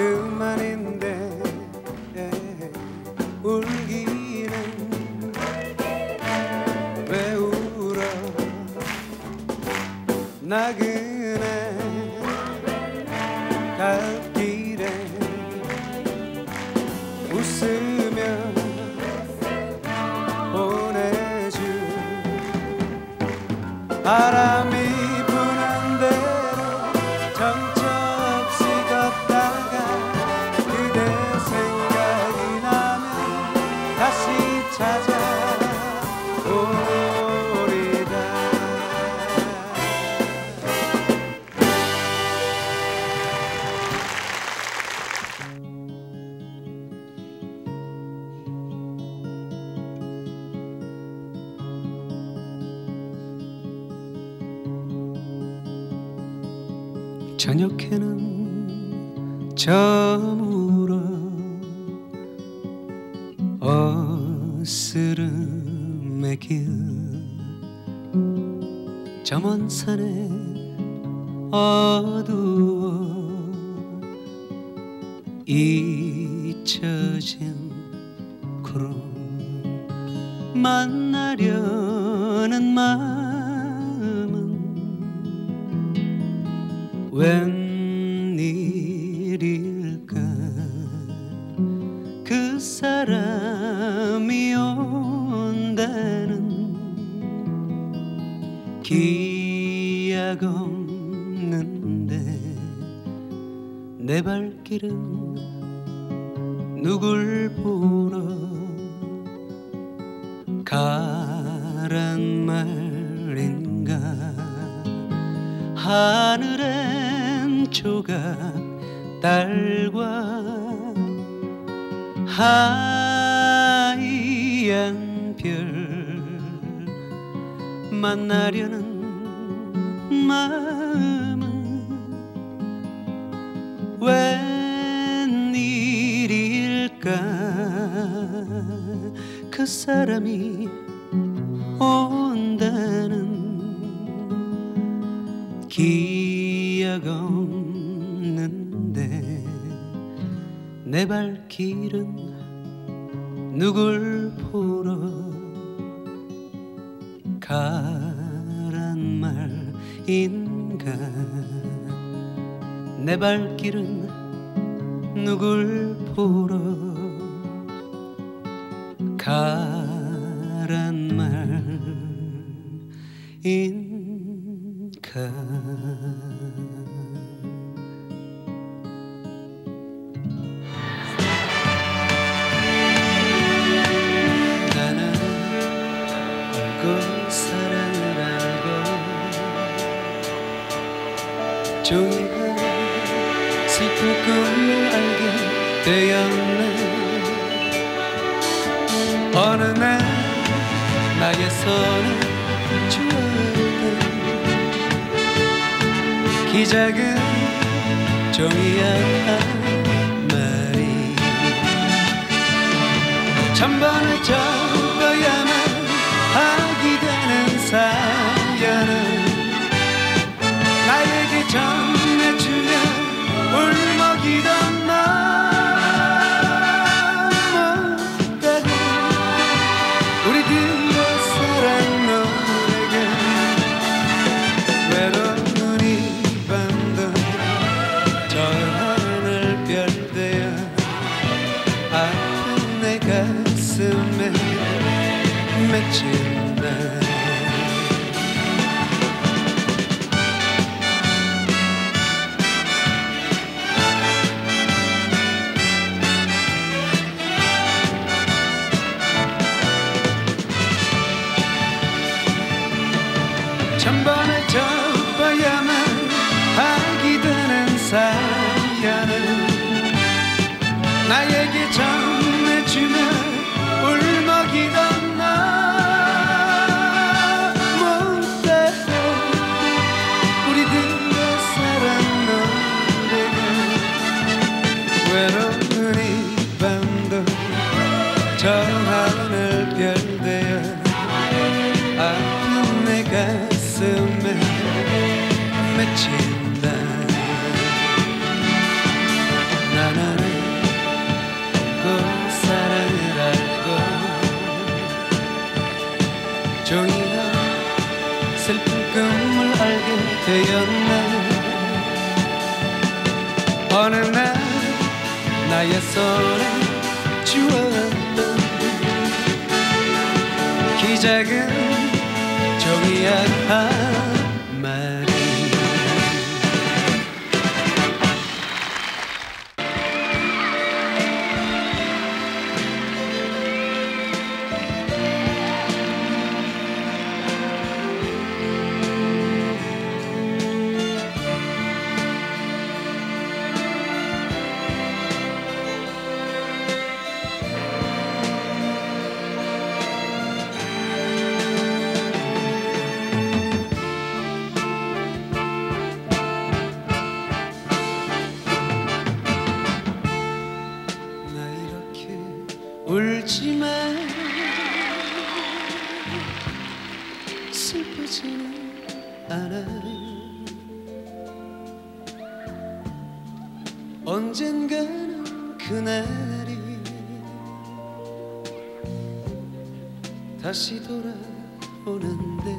그만인데 울기는 왜 울어 나그네 갈길에 웃으며 보내줄 바람이 부는 대로 정처 없이 걷다가 그대 생각이 나면 다시 찾아오리다. 저녁에는 저물어 어스름의 길 저 먼 산에 어두워 잊혀진 구름 만나려는 마음은 웬일일까 그 사람이 온다는 기약 없는데 내 발길은 누굴 보러 가란 말인가. 하늘엔 조각 달과 하얀 별 만나려는 마음은 웬일일까 그 사람이 온다는 기약 없는데 내 발길은 누굴 보러 가란 말인가. 내 발길은 누굴 보러 가란 말인가. 사랑을 알고 종이가 슬픈 꿈을 알게 되었네. 어느 날 나의 손에 주었던 기 작은 종이였단 말이 천번을 적어야만 하게 되는 사연은 나에게 전해주면 울먹이던 너 못다해 우리 둘의 사랑 노래가 외로운 이 밤도 저 하늘 별되어 아픈 내 가슴에 맺힌 날 천번을 접어야만 하게 되는 사연은 나에게 전해주면 울먹이던 너 못다해 우리들의 사랑 노래가 외로운 이 밤도 저 하늘 별되어 아픈 내 가슴에 맺힌다. 나는 되었네. 어느 날 나의 손에 주었던 기 작은 종이야 한 마리. 울지마 슬프지는 않아. 언젠가는 그날이 다시 돌아오는데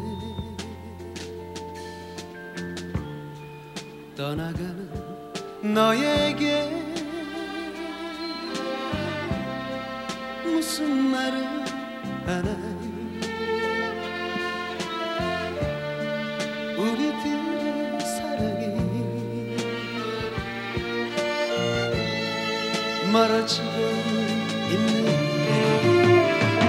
떠나가는 너에게 무슨 말을 하나. 우리들의 사랑이 멀어지고 있는데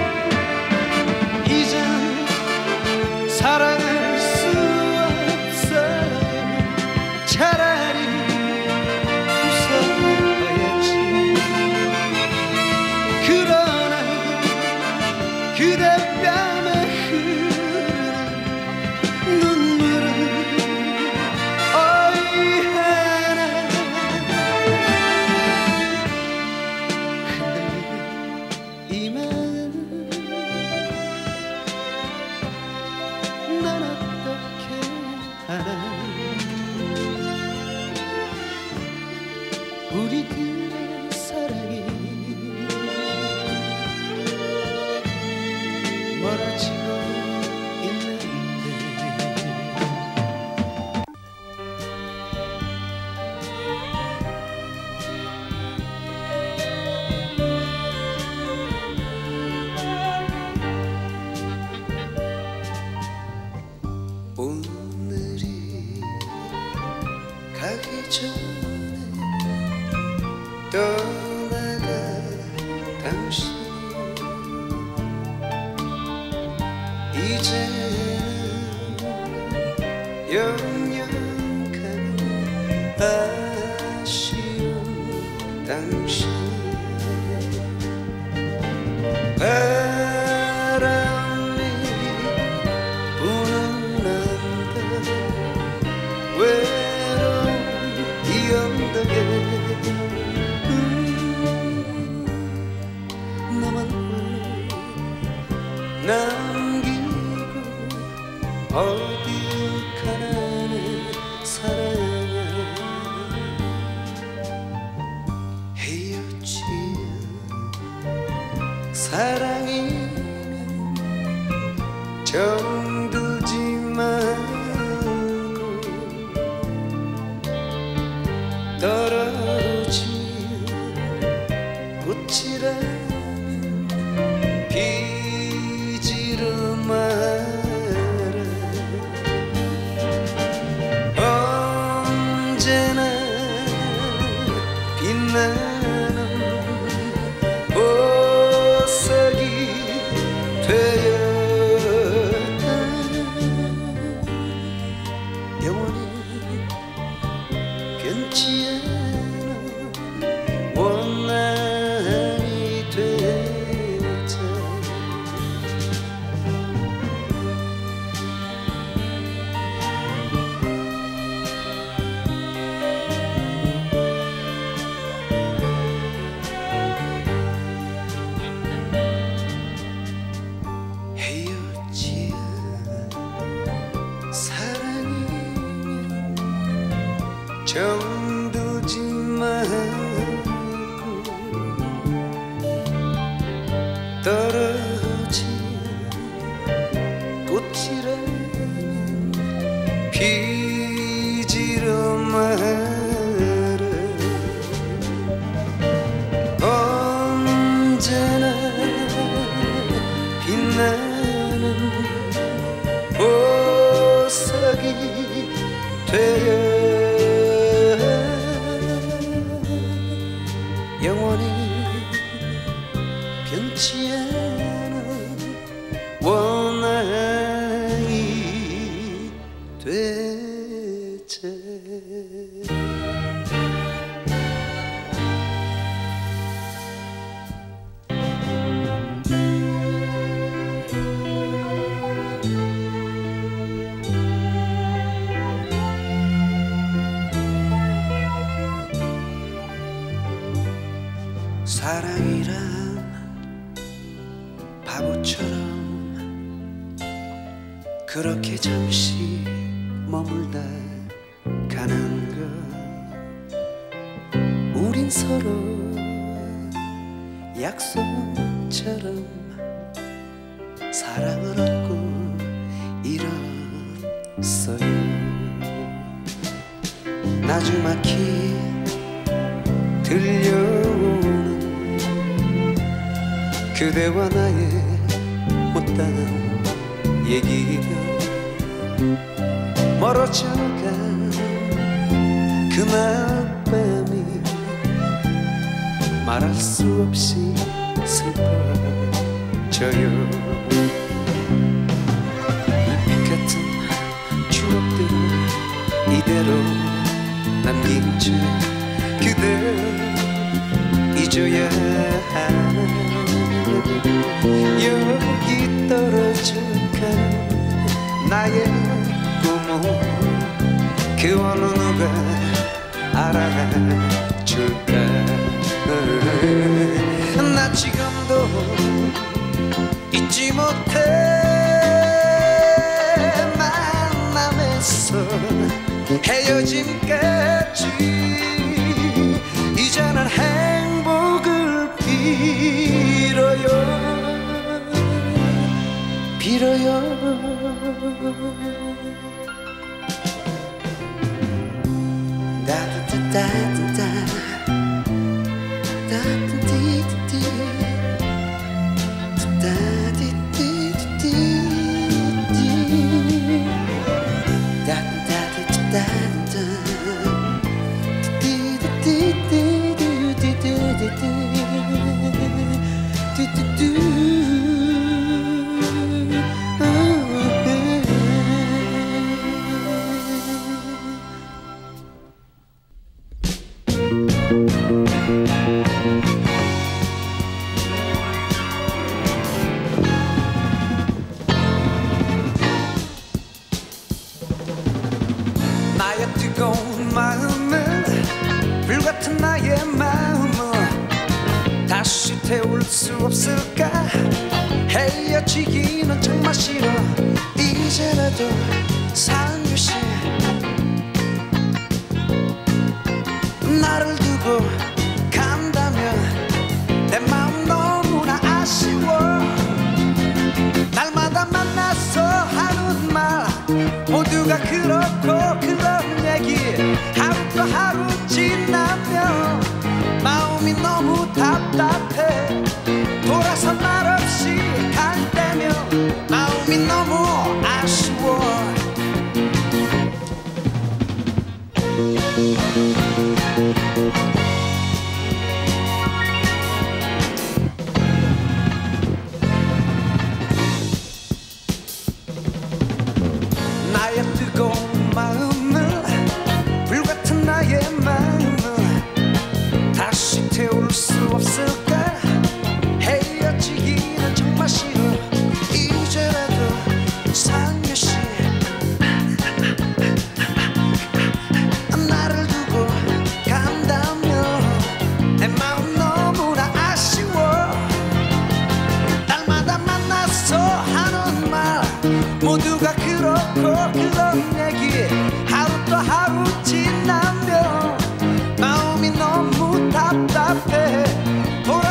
이젠 사랑할 수 없어. 차라리 웃어야지. 그대 뺨에 흐르는 눈물은 어이해나. 흔들리는 이 마음 난 어떻게 하나. 우리들의 사랑이 멀어지고 있는데. 오늘이 가기 전에 떠나가 당신 이제는 영영 가는 아쉬운 당신. 바람이 부는 남들 외로운 이 언덕에 너만 홀로 남기고 어딜 가나 내 사랑아. 헤어지면 사랑이면 정들지 말고 떨어지면 꽃이라면 비지를 마라. 언제나 빛나는 보석이 되었다. 영원히 변치 않아 원한이 되자. 헤어지야 사랑이면 정두지 말고 떨어진 꽃이라면 비 영원히 변치 않은 원앙이 되자. 사랑이란 바보처럼 그렇게 잠시 머물다 가는 것. 우린 서로 약속처럼 사랑을 얻고 일었어요. 나주막히 들려오는 그대와 나의 못다한 얘기가 멀어져간 그날 밤이 말할 수 없이 슬퍼져요. 불빛 같은 추억들을 이대로 남긴 채 그대 잊어야 하나. 여기 떨어져 가는 나의 꿈을 그 어느 누가 알아줄까. 나 지금도 잊지 못해 만남에서 헤어짐까지. 이제는 행복을 빌어요 빌어요. 다다다다다 다디디디 다디디디 다다다다다 나의 뜨거운 마음은 불같은 나의 마음을 다시 태울 수 없을까. 헤어지기는 정말 싫어. 이제라도 살며시 나를 두고 간다면 내 마음 너무나 아쉬워. 날마다 만나서 하는 말 모두가 그렇고 그런 얘기. 하루 또 하루 지나면 마음이 너무 답답해. 돌아서 말없이 갈 때면 마음이 너무 아쉬워. 나의 뜨거운 마음을 불같은 나의 마음을 다시 태울 수 없을까. 헤어지기는 정말 싫어. 이제라도 살며시 나를 두고 간다면 내 마음 너무나 아쉬워. 날마다 만나서 하는 말 모두가 그렇고 그런 얘기. 하루 또 하루 지나면 마음이 너무 답답해.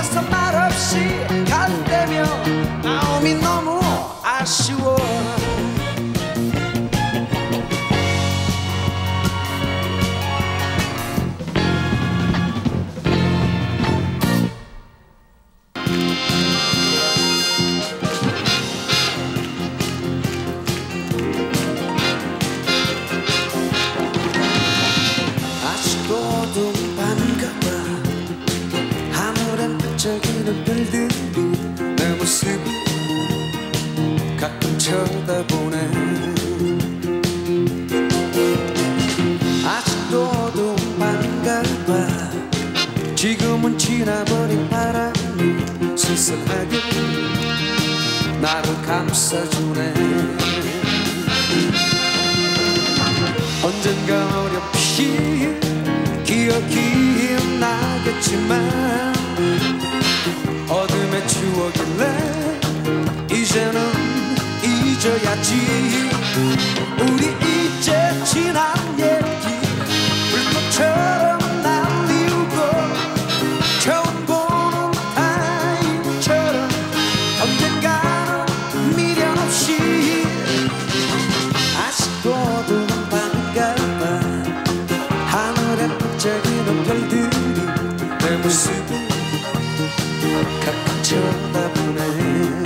지금은 지나버린 바람이 쓸쓸하게 나를 감싸주네. 언젠가 어렴풋이 기억이 나겠지만 어둠의 추억일래 이제는 잊어야지. 우리 이제 지난 얘기 불꽃처럼 날리우고 처음 보는 타임처럼 언젠가는 미련 없이 아직도 어두운 밤인가봐. 하늘에 반짝이는 별들이 내 모습을 가끔 쳐다보네.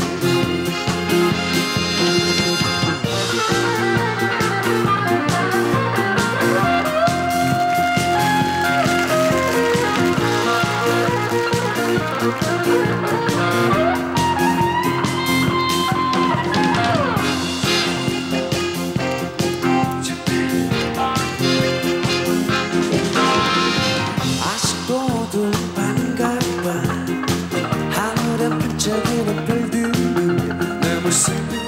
반짝이는 별들이 내 모습을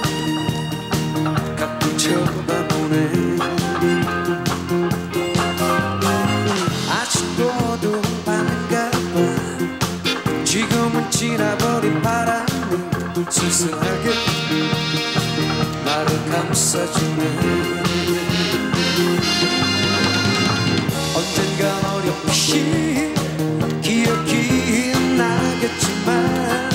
가끔 쳐다보네. 아직도 어두운 밤인가 봐. 지금은 지나버린 바람이 쓸쓸하게 나를 감싸주네. 언젠가 어렴풋이 기억이 나겠지만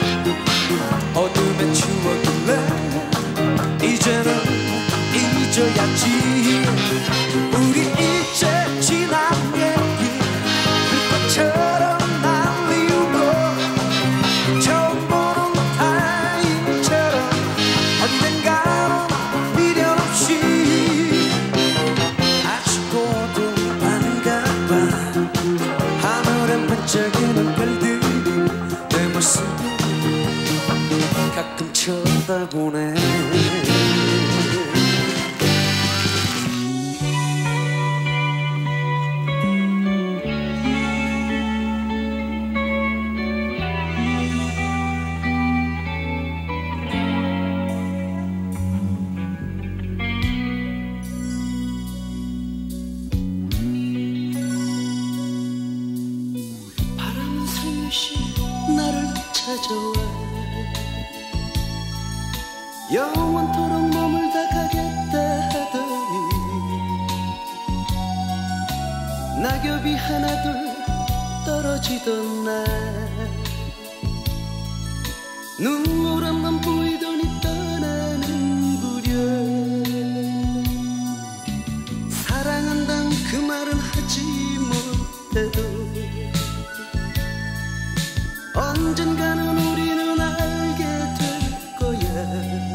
어둠의 추억일래 이제는 잊어야지. 우리 이제 지난 얘기 불꽃처럼 날리우고 처음 보는 타임처럼 언젠가는 미련 없이 아직도 어두운 밤인가 봐. 하늘엔 반짝이는 별들이 내 모습을 가끔 쳐다보네. 바람은 살며시 나를 찾아와 영원토록 머물다 가겠다 하더니 낙엽이 하나둘 떨어지던 날 눈물한번 보이더니 떠나는구려. 사랑한단 그 말은 하지 못해도 언젠가는 우리는 알게 될 거야.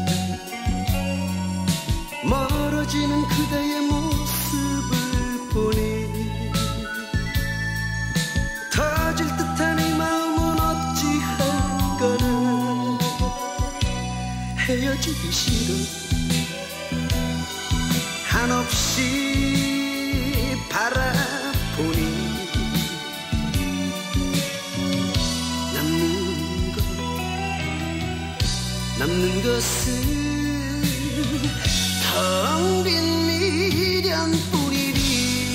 멀어지는 그대의 모습을 보니 터질 듯한 이 마음은 어찌할거나. 헤어지기 싫어 한없이 바라보니 남는 것은 텅 빈 미련뿐이니.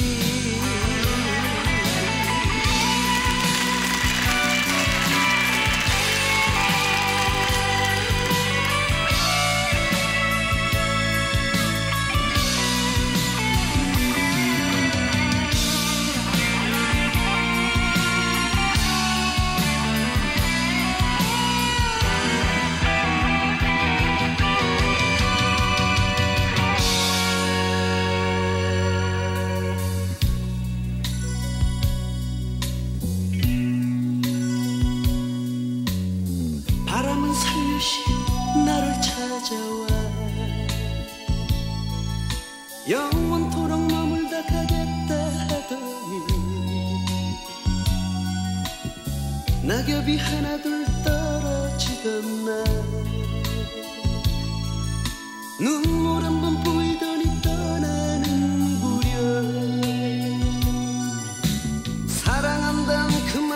바람은 살며시 나를 찾아와 영원토록 머물다 가겠다 하더니 낙엽이 하나둘 떨어지던 날 눈물 한번 보이더니 떠나는 무렵 사랑한다는 그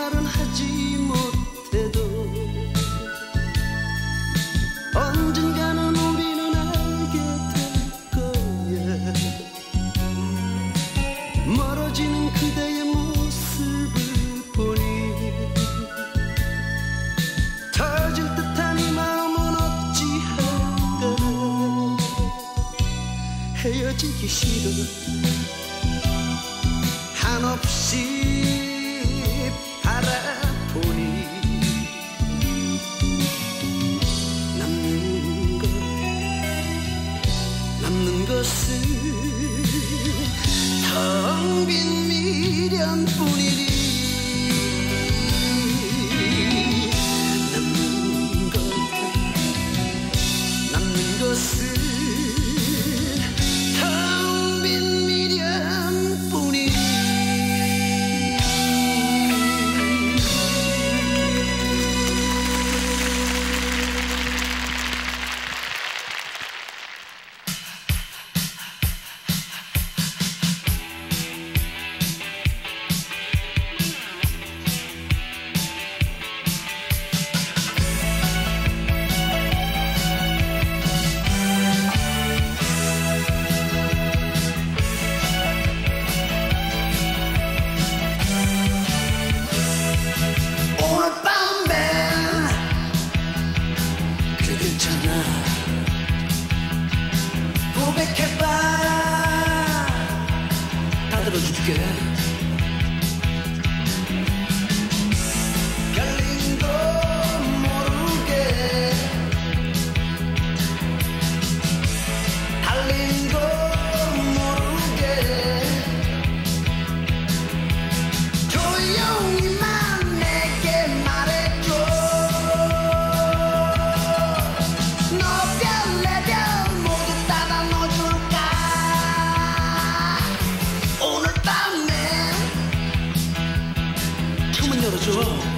창문 열어줘.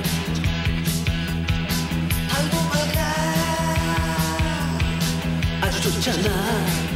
달고 막아 아주 좋잖아.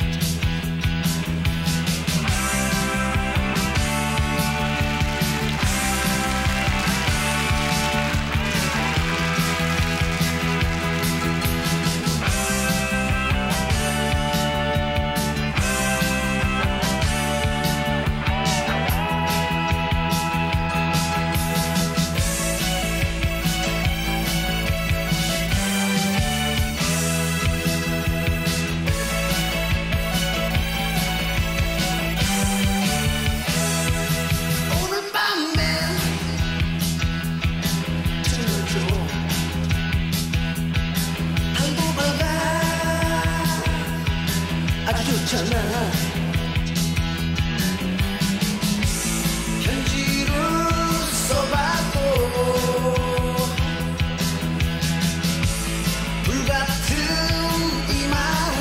편지를 써봐도 불같은 이 마음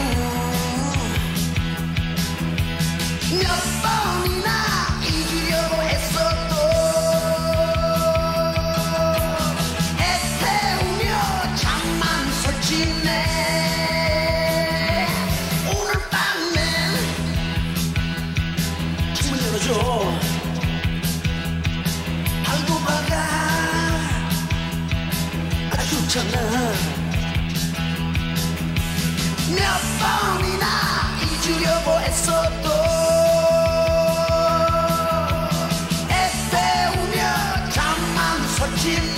몇 번이나 잊으려고 했어도 애태우며 잠만 설치네. 달고 박아 아주 좋잖아. 몇 번이나 잊으려고 했어도 애태우며 잠만 설치네.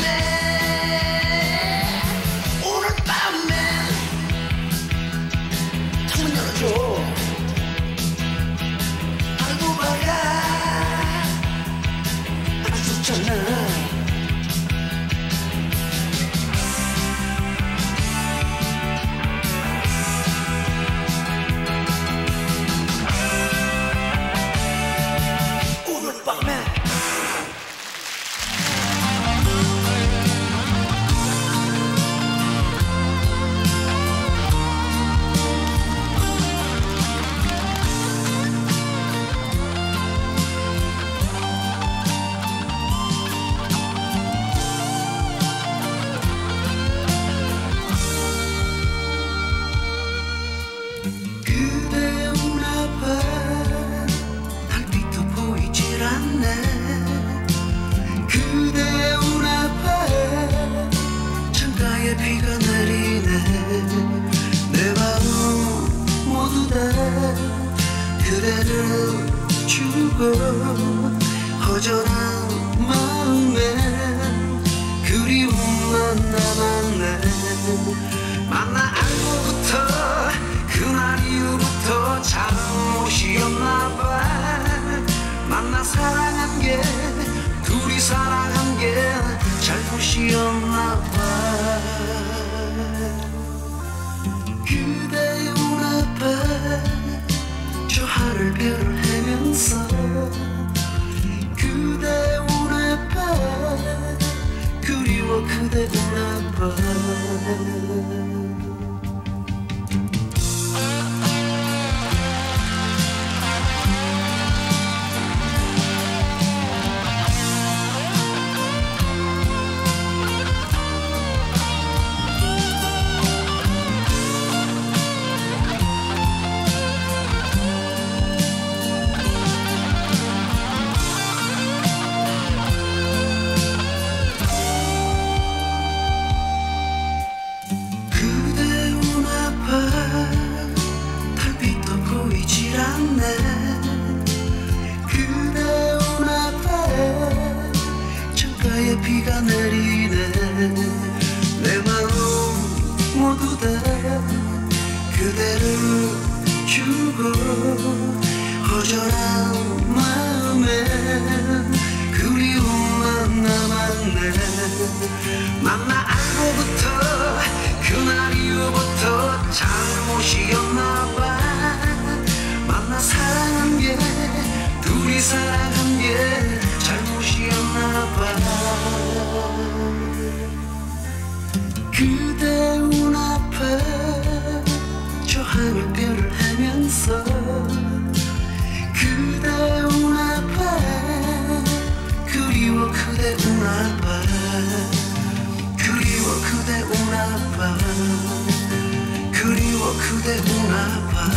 오늘 밤엔 창문 열어줘. 오늘 밤에 그대 운 앞에 창가에 비가 내리네. 내 마음 모두 다 그대를 주고 허전한 마음에 그리움만 남았네. 만나 알고부터 그날 이후부터 잘못이었나봐. 만나 사랑한 게 둘이 사랑한 게 잘못이었나봐. 그대의 운 앞에 저 하늘별을 헤면서 그대의 운 앞에 그리워 그대의 운 앞에 비가 내리네. 내 마음 모두 다 그대를 주고 허전한 마음에 그리움만 남았네. 만나 알고부터 그날 이후부터 잘못이었나봐. 만나 사랑한 게 둘이 사랑한 게 잘못이었나봐. 그대 운 앞에 저 하늘별을 헤면서 그대 운 앞에 그리워 그대 그대 우나봐 그리워 그대 우나봐 그리워 그대 우나봐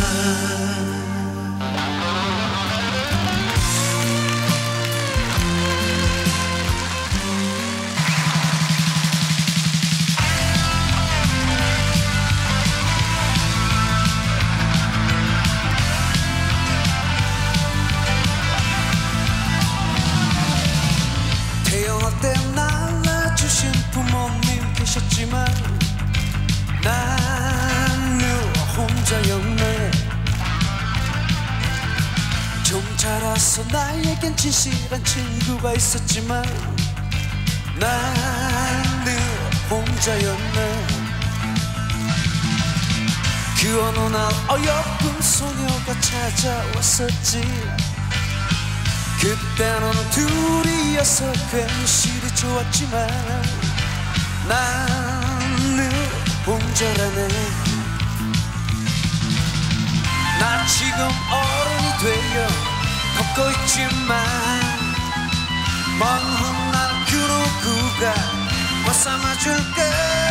태어날 때 낳아주신 부모님 계셨지만 난 늘 혼자였네. 좀 자라서 나에겐 진실한 친구가 있었지만 난 늘 혼자였네. 그 어느 날 어여쁜 소녀가 찾아왔었지. 그때는 둘이어서 괜시리 좋았지만 난 늘 혼자라네. 나 지금 어른이 되어 걷고 있지만 먼 훗날 그 누구가 벗삼아줄까.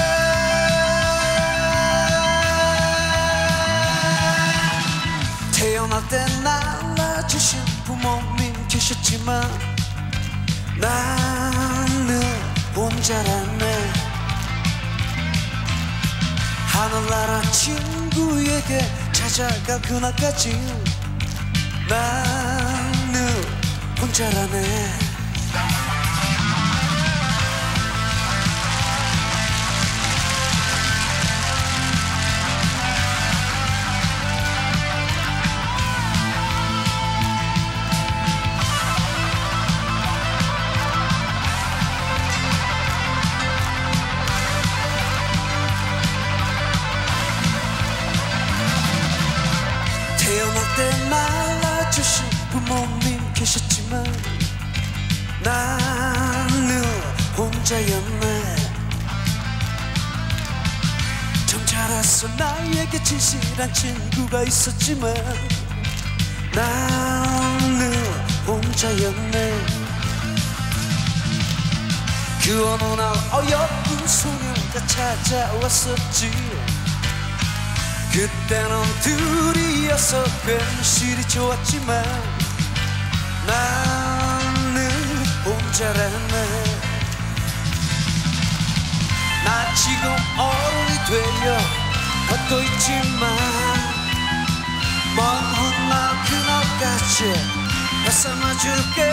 태어날 때 낳아주신 부모님 계셨지만 나는 혼자라네. 하늘나라 친구에게 찾아갈 그날까지 나는 혼자라네. 태어날 때 낳아주신 부모님 계셨지만 나는 혼자였네. 좀 자라서 나에게 진실한 친구가 있었지만 나는 혼자였네. 그 어느 날 어여쁜 소녀가 찾아왔었지. 그때는 둘이어서 괜시리 좋았지만 나는 혼자라네. 나 지금 어른이 되어 걷고 있지만 먼 훗날 그날까지 벗삼아줄게.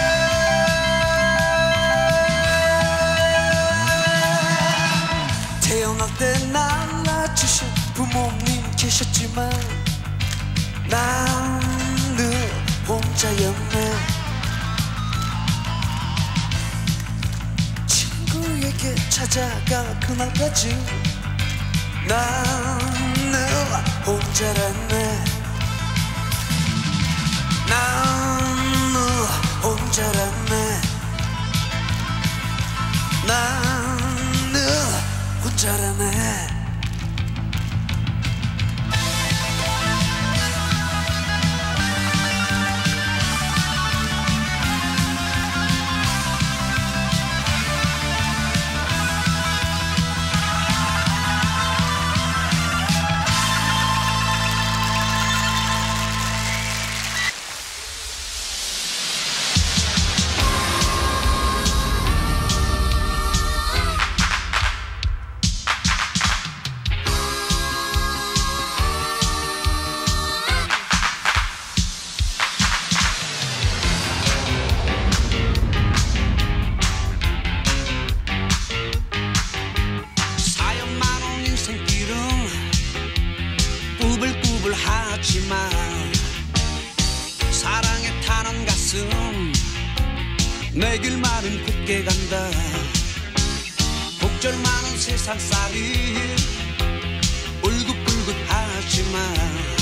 태어날 때 낳아주신 부모님 계셨지만 나는 혼자였네. 친구에게 찾아갈 그날까지 나는 혼자랐네. 나는 혼자랐네. 나는 혼자라네. 하지만 사랑에 타는 가슴 내 길만은 굳게 간다. 복절 많은 세상살이 울긋불긋하지만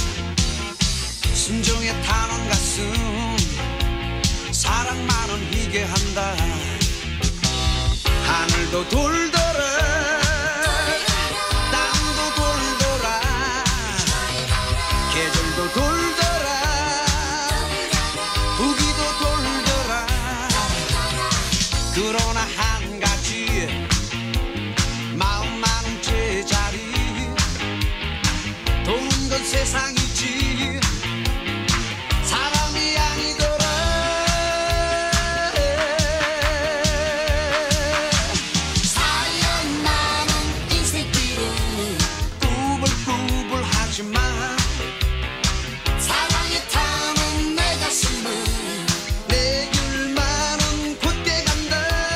순정에 타는 가슴 사랑만은 희게 한다. 하늘도 돌더라 땅도 돌더라 계절도 돌더라 후기도 돌더라 그러나 한 가지 마음 많은 제자리 도는 건 세상이지 사람이 아니더라. 사연 많은 인생길은 꾸불꾸불 하지마 사랑에 타는 내 가슴은 내 길만은 곧게 간다.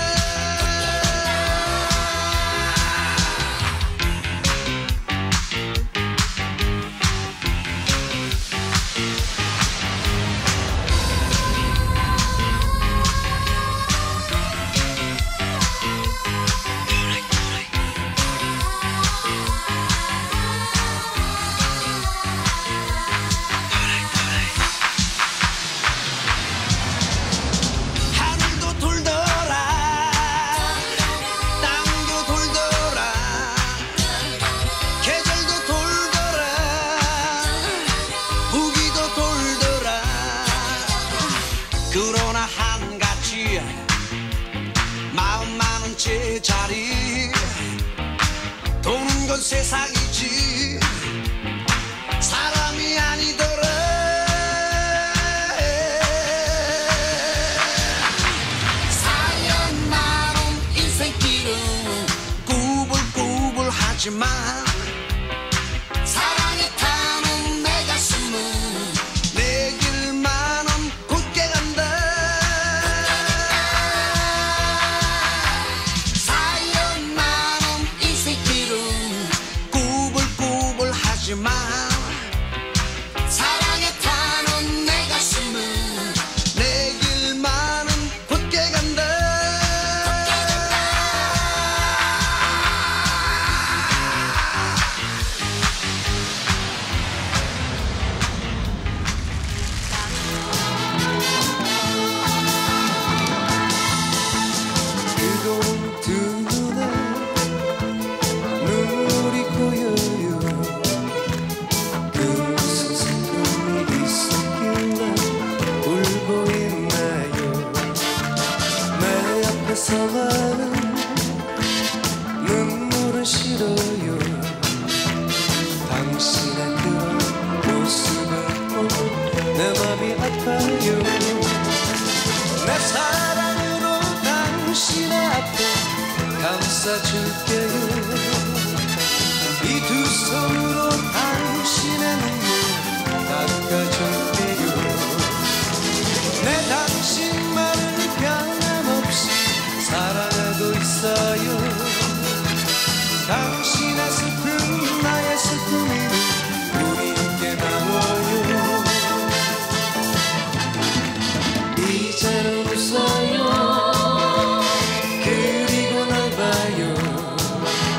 하늘도 돌더라 땅도 돌더라 계절도 돌더라 부기도 돌더라. 그러나 한 가지 마음 많은 제자리 도는 건 세상이지 사람이 아니더라. 사연 많은 인생길은 꾸불꾸불 하지마 사랑에 타는 내 가슴은 내 길만은 곧게 간다. 사연 많은 인생길은 꾸불꾸불 하지마 사랑에 타는 내 가슴은 내 길만은 곧게 간다. 뜨거운 두 눈에 눈물이 고여요. 그 무슨 사건이 있었길래 울고 있나요. 내 앞에서만은 눈물은 싫어요. 당신의 그런 모습을 보고 내 맘이 아파요. 내 사랑으로 당신의 앞에 감싸줄게요. 이 두 손으로 당신의 눈물 닦아줄게요. 내 당신만을 변함없이 사랑하고 있어요. 당신의 슬픔 나의 슬픔이 우리 함께 나눠요. 이제는 웃어요. 그리고 날 봐요.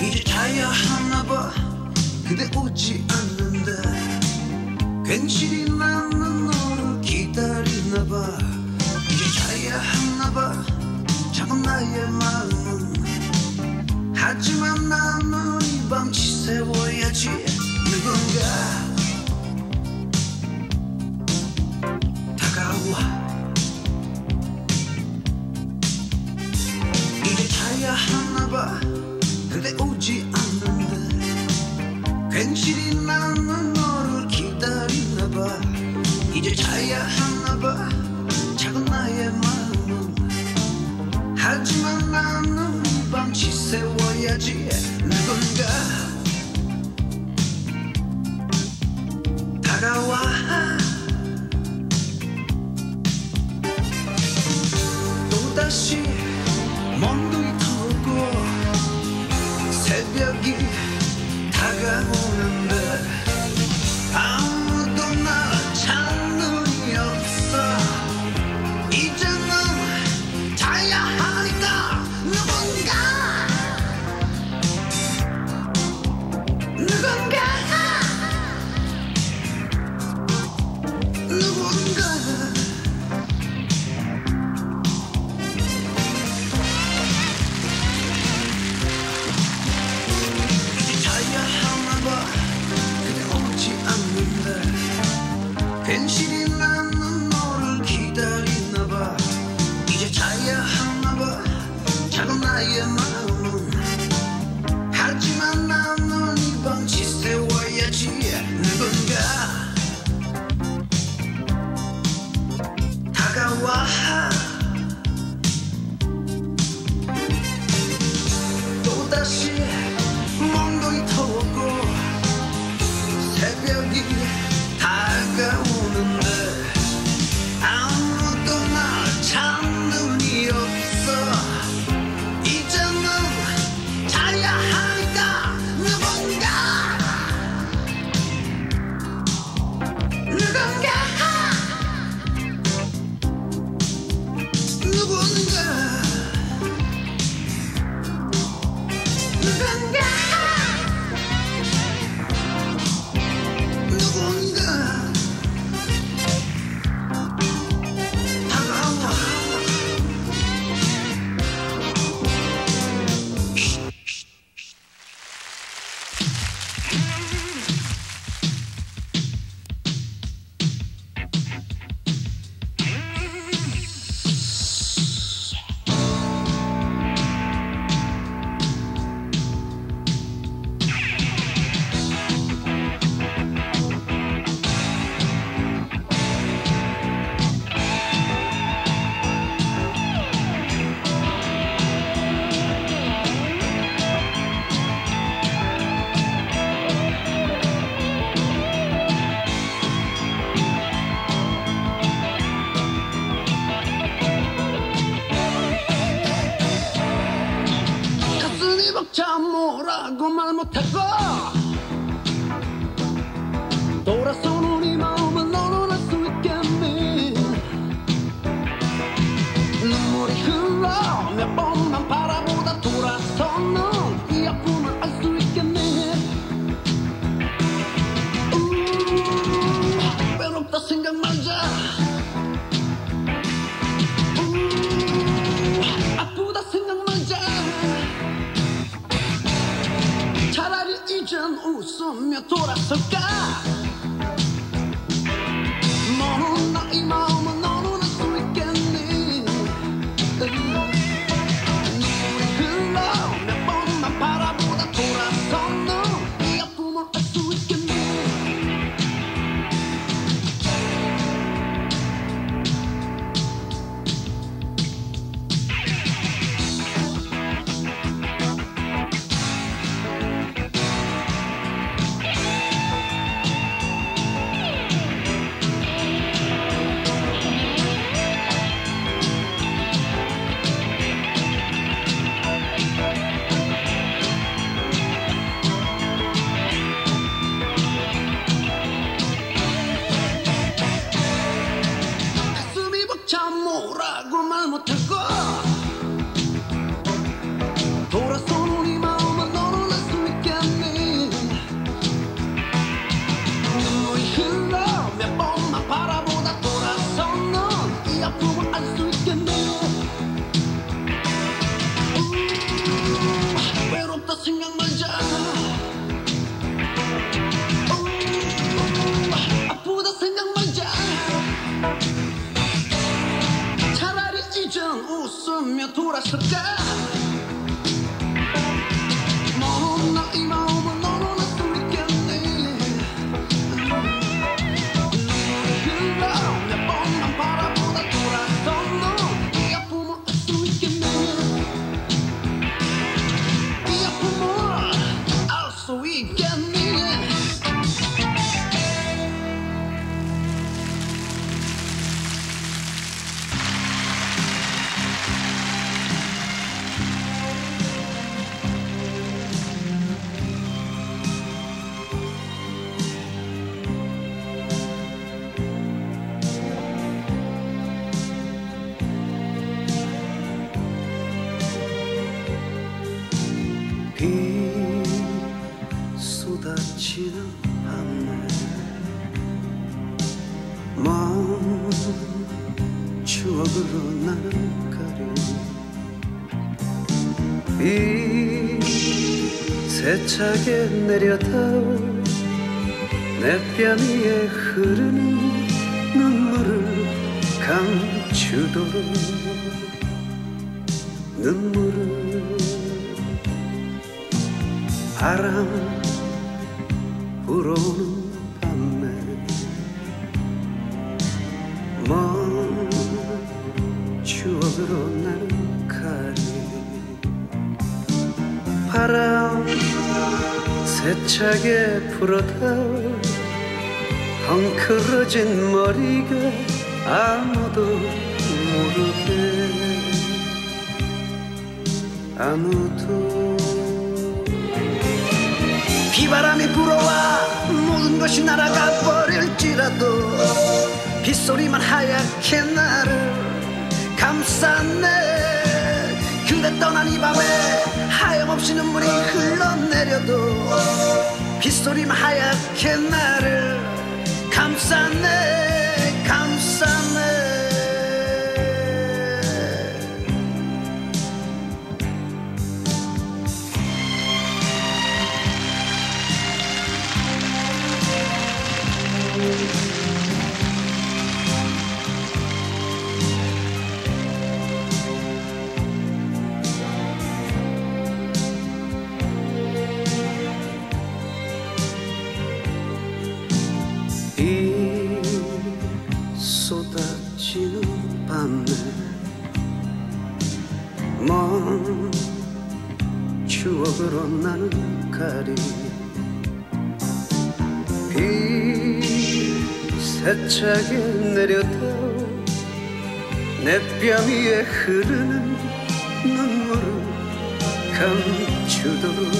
이제 자야 하나봐. 그대 오지 않는데 괜시리 나는 너를 기다리나봐. 이제 자야 하나봐. 작은 나의 마음은. 하지만 나는 이 밤 지새워야지. 누군가 다가와. 이제 자야 하나봐. 그대 오지 않는데 괜시리 나는 너를 기다리나봐. 이제 자야 하나봐. 작은 나의 마음은. 하지만 나는 이 밤 지새워야지. 누군가 다가와. 또다시 먼 눈이 터고 새벽이 다가오는데 아무도 날 찾는 눈이 없어. 이제는 자야 하니까. 누군가 이제 자야 하나봐. 그대 오지 않는데 괜시리 나는 너를 기다리나봐. 이제 자야 하나봐. 작은 나의 마음은. 하지만 나는 이 밤 지새워야지. 누군가 다가와. 또다시 먼 거리 터고 새벽이 다가오는데 아무도 날 찾는 눈이 없어. 이제는 자야 하니까. 벅차 뭐라고 말 못하고 돌아서는 이 마음을 너는 알 수 있겠니. 눈물이 흘러 몇 번만 바라보다 돌아서는 이 아픔을 알 수 있겠니. 외롭다 생각 말자. 아프다 생각 말자. 차라리 이젠 웃으며 돌아설까. 너는 나의 마음은 너는 알 수 있겠니. 눈물이 흘러 몇 번만 바라보다 돌아서는 이 아픔을 알 수 있겠니. 아프다 생각 말자. 아프다 생각 말자. 차라리 이젠 웃으며 돌아설까. 너는 나이 마음을 너는 알 수 있겠니. 그럼 몇 번만 바라보다 돌아서 이 아픔을 알 수 있겠니. 이 아픔을 알 수 있겠니. 비 쏟아지는 밤에 먼 추억으로 나는 가려. 비 세차게 내려다오 내 뺨 위에 흐르는 눈물을 감추도록. 눈물을 바람 불어오는 밤에 먼 추억으로 나는 가리. 바람 세차게 불어다 헝클어진 머리가 아무도 모르게. 아무도. 비바람이 불어와 모든 것이 날아가 버릴지라도 빗소리만 하얗게 나를 감쌌네. 그대 떠난 이 밤에 하염없이 눈물이 흘러내려도 빗소리만 하얗게 나를 감쌌네. 감쌌네. 비 쏟아지는 밤에 먼 추억으로 나는 가리. 비 세차게 내려다오 내 뺨 위에 흐르는 눈물을 감추도록.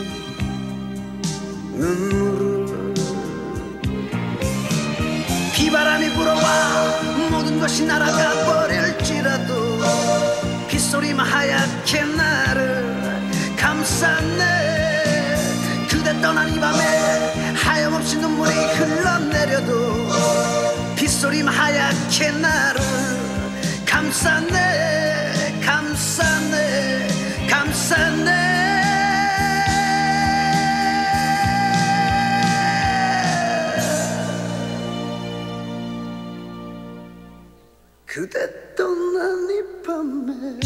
눈물을. 비바람이 불어와 모든 것이 날아가 버릴지라도 빗소리만 하얗게 나를 감쌌네. 그대 떠난 이 밤에 하염없이 눈물이 흘러내려도 빗소리만 하얗게 나를 감쌌네. 감쌌네. 감쌌네. 그대 떠난 이 밤에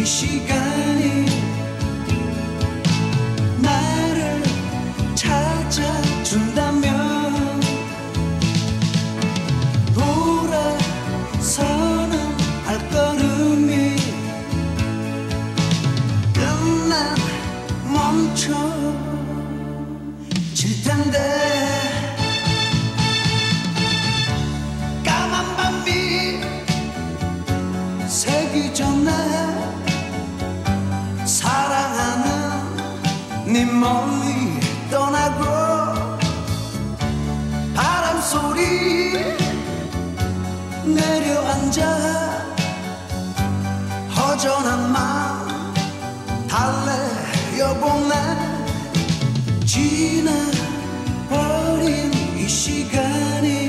이 시간이 나를 찾아준다면 돌아서는 발걸음이 끝난 멈춰질 텐데 까만 밤이 새기 전에 사랑하는 네 멀리 떠나고 바람 소리 내려앉아 허전한 마음 달래어보네 지나버린 이 시간이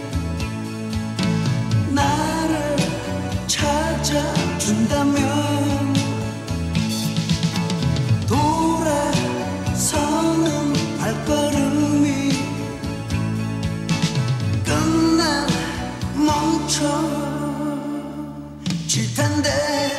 나를 찾아준다면 돌아서는 발걸음이 끝난 멈춰질 텐데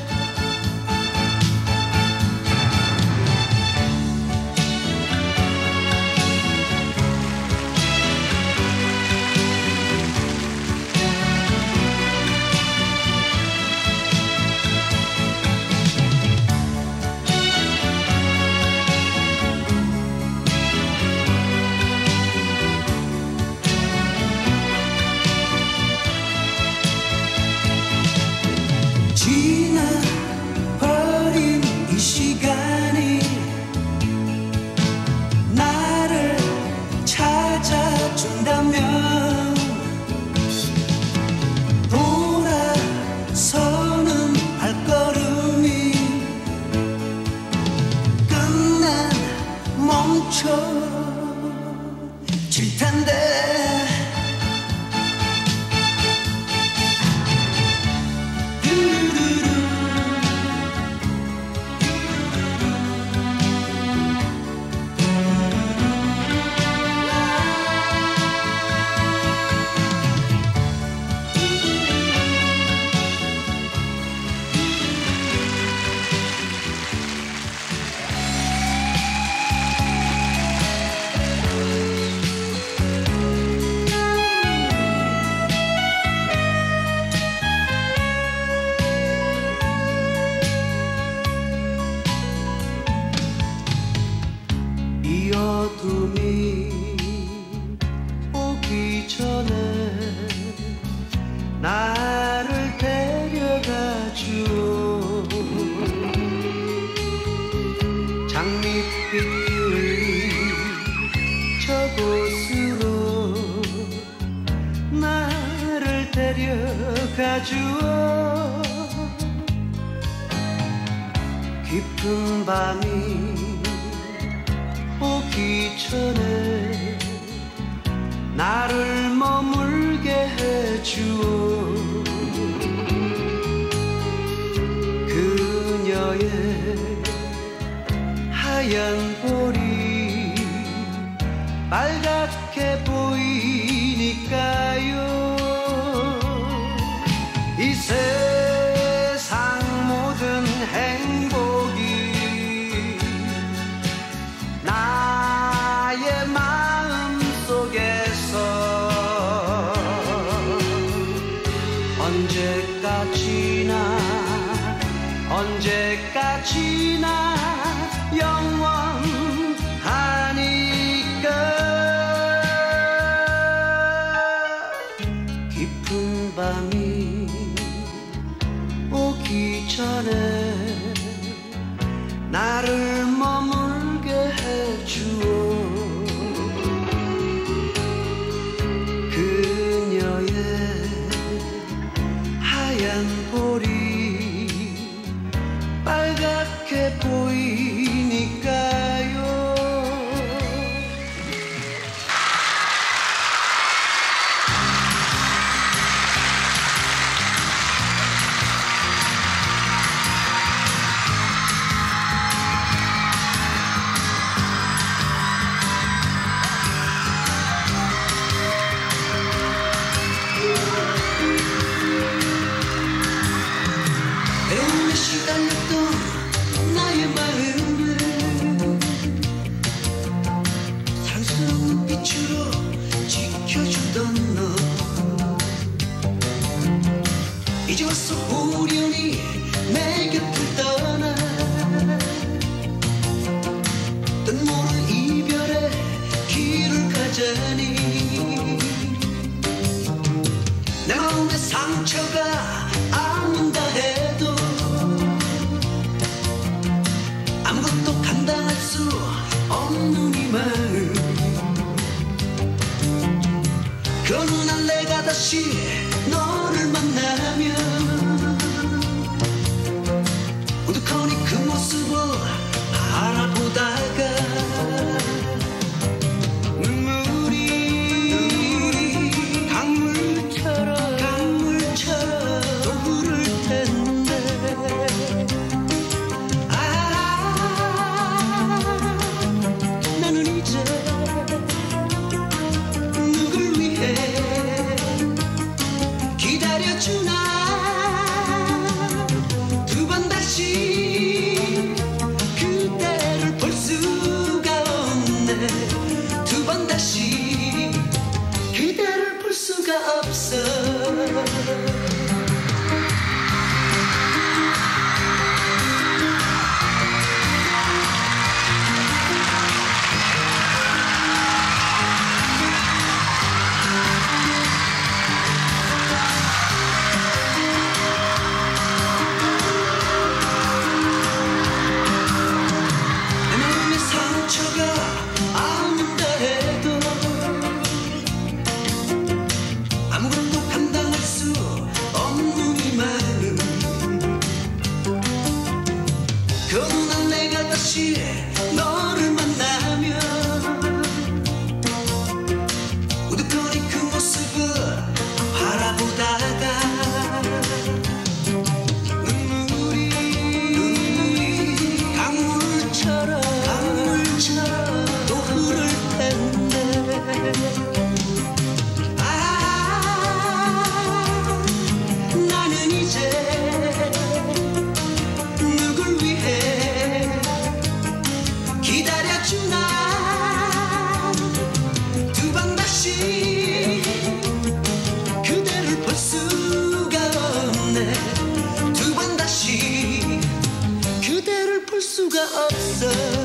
지나버린 이 시간이 나를 찾아준다면 돌아서는 발걸음이 끝난 멈춰질 텐데 이 어둠이 오기 전에 나를 데려가주오 장밋빛 띄울 저곳으로 나를 데려가주오 깊은 밤이 오기 전에 나를 머물게 해주오 그녀의 하얀 볼이 빨갛게 보이니까요 이 세상 모든 행복이 나의 마음 속에서 언제까지나 영원하니까 깊은 밤이 오기 전에 나를 머물게 해주오 그녀의 하얀 볼이 빨갛게 보이니까요 우두커니 그 모습을 바라보다가 눈물이 강물처럼 또 흐를 텐데 나는 이제 누굴 위해 기다려주나 두 번 다시 그대를 볼 수가 없네 두 번 다시 그대를 볼 수가 없어 상처가 아픈다 해도 아무것도 감당할 수 없는 이 마음 그어도 난 내가 다시 너를 만나면 우두커니 그 모습을 바라보다가 또 흐를 텐데 나는 이제 누굴 위해 기다려주나 두 번 다시 그대를 볼 수가 없네 두 번 다시 그대를 볼 수가 없어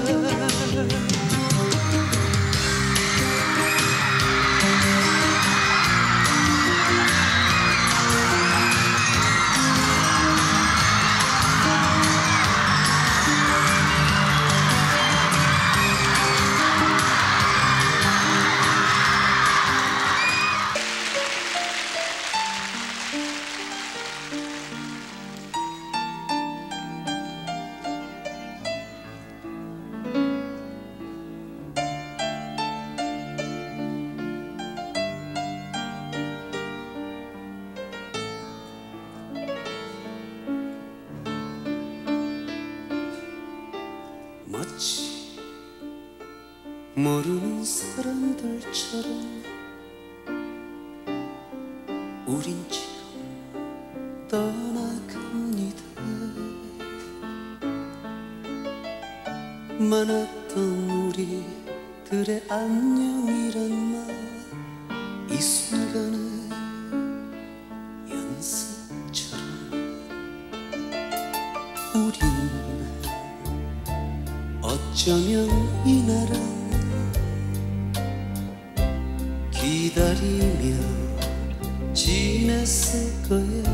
마치 모르는 사람들처럼 우린 지금 떠나갑니다 많았던 우리들의 안녕이란 말 이 순간에 연습처럼 우린 어쩌면 이날을 기다리며 지냈을 거야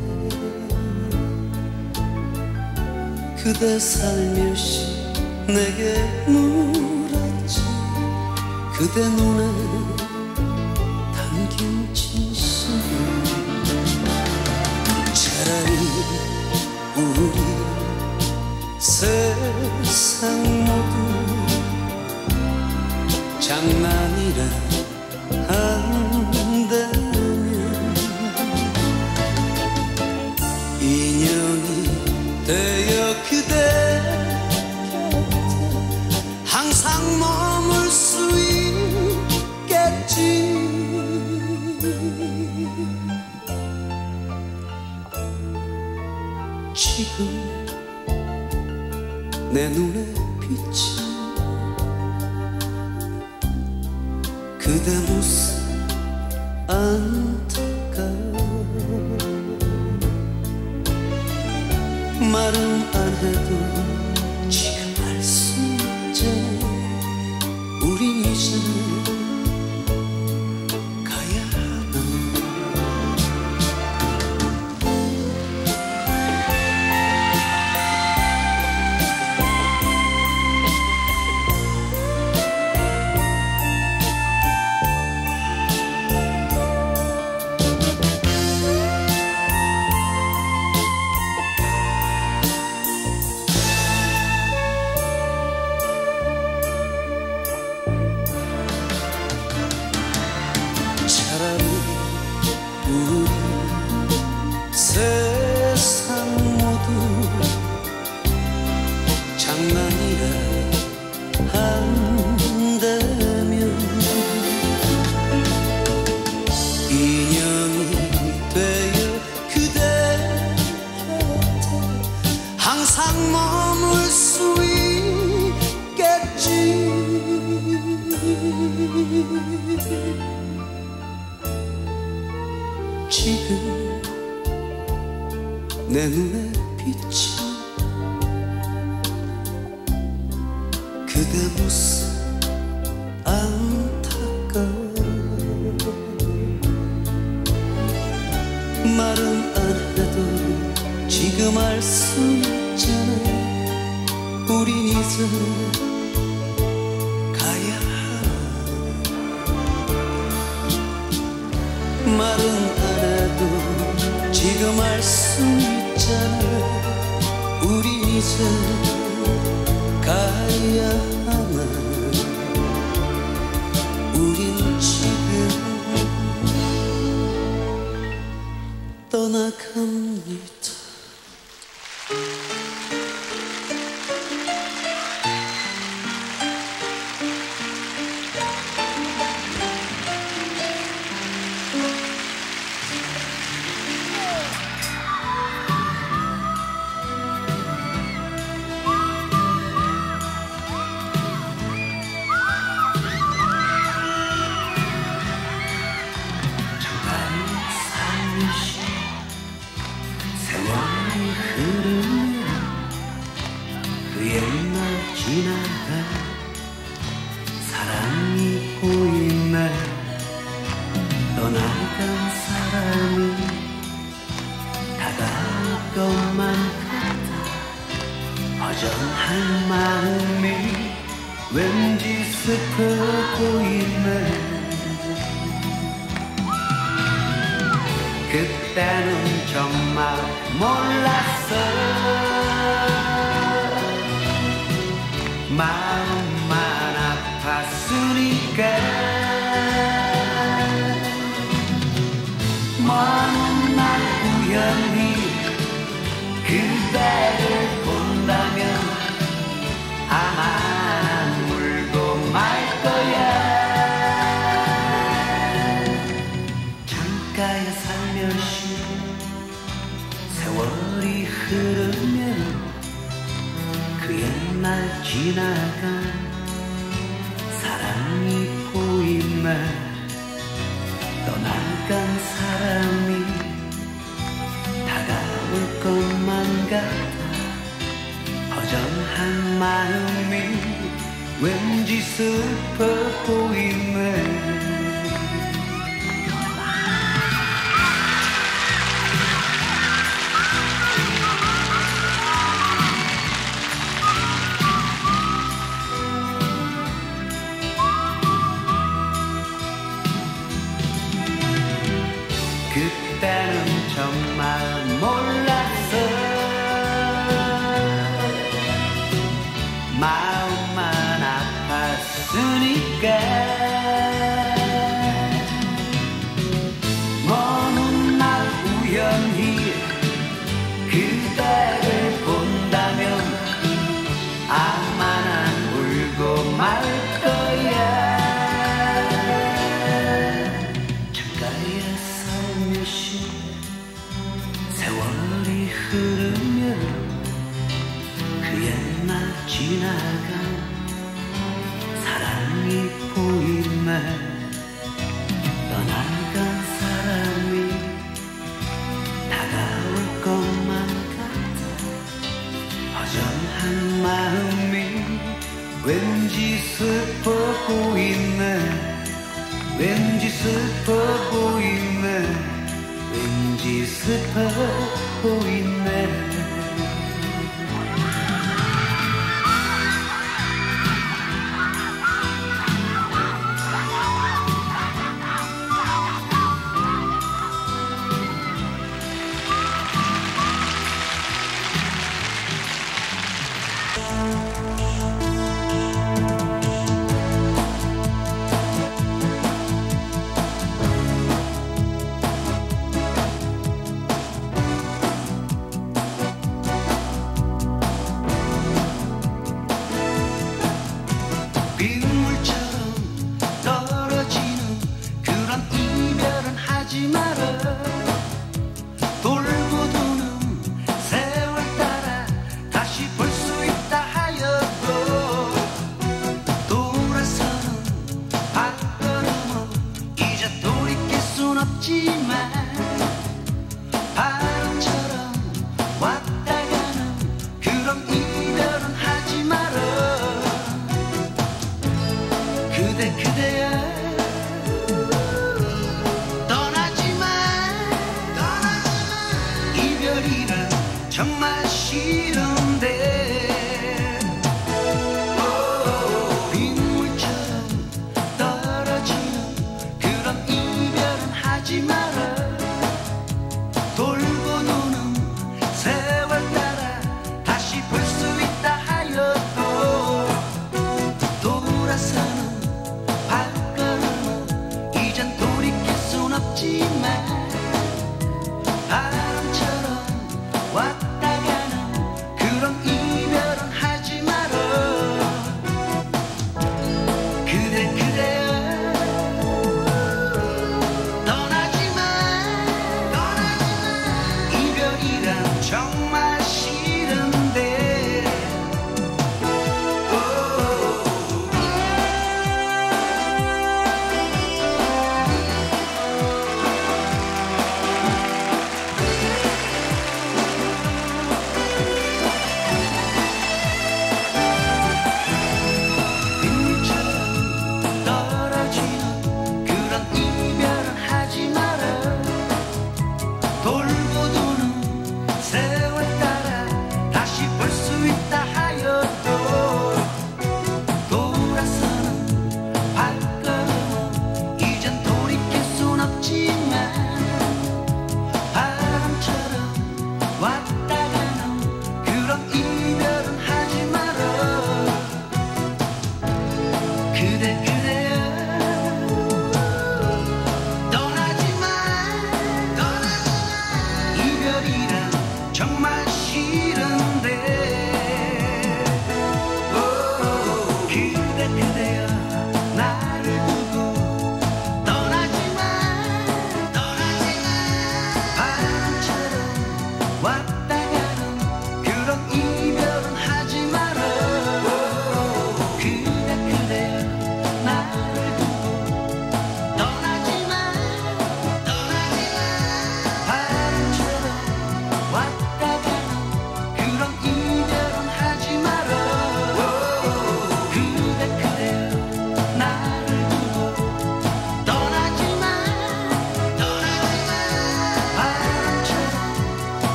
그대 살며시 내게 물었지 그대 눈에 담긴 진심 차라리 우리 세상 모두 장난이라 한다면 인연이 되어 그대 곁에 항상 머물 수 있겠지 지금 내 눈에 비친 그대 모습 안타까워 말은 안 해도 지금 알 수 있잖아 우린 이제는 가야 하나 항상 머물 수 있겠지. 지금 내 눈에 비친 그대 모습 안타까워. 말은 안 해도 지금 알 수 있잖아. 우린 이제 가야 하나. 말은 안 해도 지금 알 수 있잖아. 우린 이제 가야 하나. 우린 지금 떠나갑니다. 지나가 사랑이 보이네. 떠나간 사람이 다가올 것만 같아. 허전한 마음이 왠지 슬퍼 보이네. 그때는 정말 몰랐어. 마음만 아팠으니까. 먼 날 우연히 그대를 본다면 아마 울고 말 거야. 창가에 살며시 세월이 흐르면 그 옛날 지나간 사랑이 보이네. 떠나간 사람이 다가올 것만 같아. 허전한 마음이 왠지 슬퍼 보이네. 그때는 정말 몰랐어. 마음만 아팠으니까. 먼 날 우연히 그대를 본다면 아마 난 울고 말 거야. 세월이 흐르면 그 옛날 지나간 사랑이 보이네. 떠나간 사람이 다가올 것만 같아. 허전한 마음이 왠지 슬퍼 보이네. 왠지 슬퍼 보이네. 왠지 슬퍼 보이네.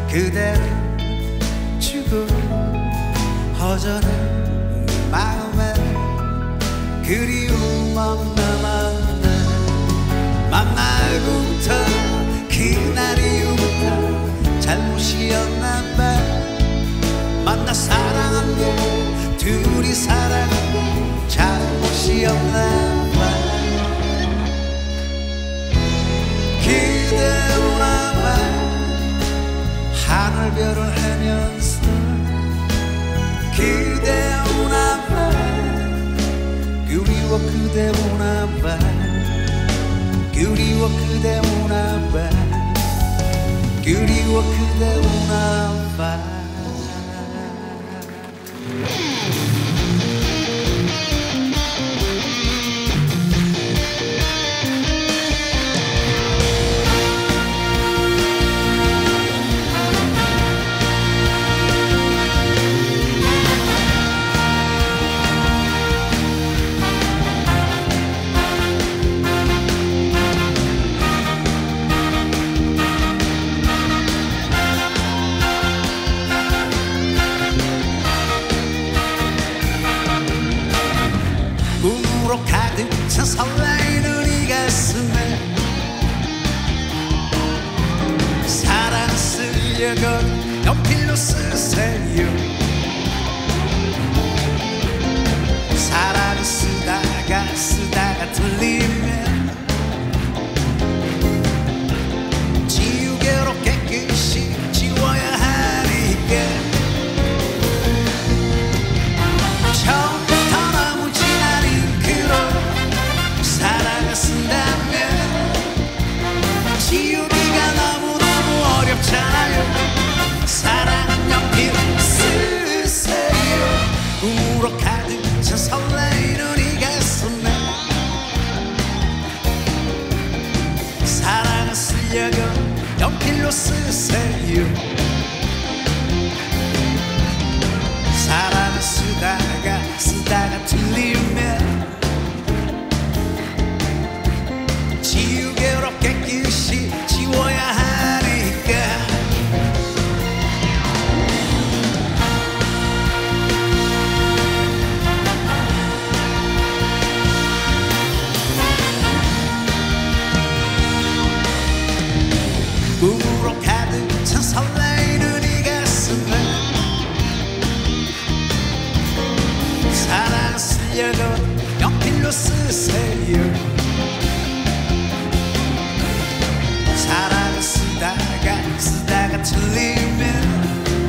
그대를 주고 허전한 마음에 그리움만 남았네. 만날부터 그날 이후부터 잘못이었나봐. 만나 사랑한 게 둘이 사랑한 게 잘못이었나봐. 그대와 하늘별을 헤면서 그대 오나봐. 그리워 그대 오나봐. 그리워 그대 오나봐. 그리워 그대 오나봐. 꿈으로 가득 찬 설레이는 이 가슴에 사랑 쓰려고 연필로 쓰세요. 사랑 쓰다가 틀리면 지우개로 깨끗이 지워야 하니까 지우기가 너무너무 어렵잖아요. 사랑은 연필 쓰세요. 꿈으로 가득 찬 설레이는 이 가슴에 사랑을 쓰려고 연필로 쓰세요. 사랑을 쓰다가 틀리면 지우개로 깨끗이 지워야 하니까 꿈으로 가득 찬 설레이는 이 가슴에 사랑 쓰려고 연필로 쓰세요. 사랑을 쓰다가 틀리면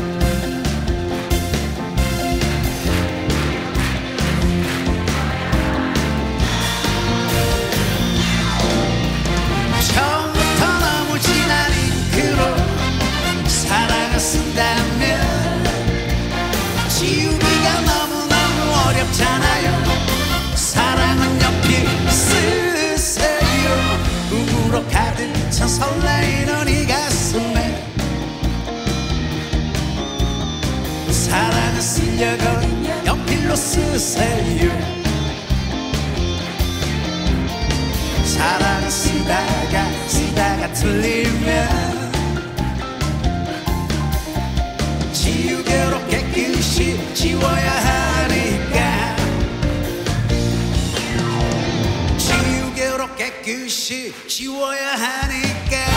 처음부터 너무 진한 잉크로 사랑을 쓴다면 지우기가 너무너무 어렵잖아요. 사랑은 연필 쓰세요. 꿈으로 가득 찬 설레이는 이 가슴에 사랑을 쓰려고 연필로 쓰세요. 사랑을 쓰다가 틀리면 지우개로 깨끗이 지워야 하니까 지우개로 깨끗이 지워야 하니까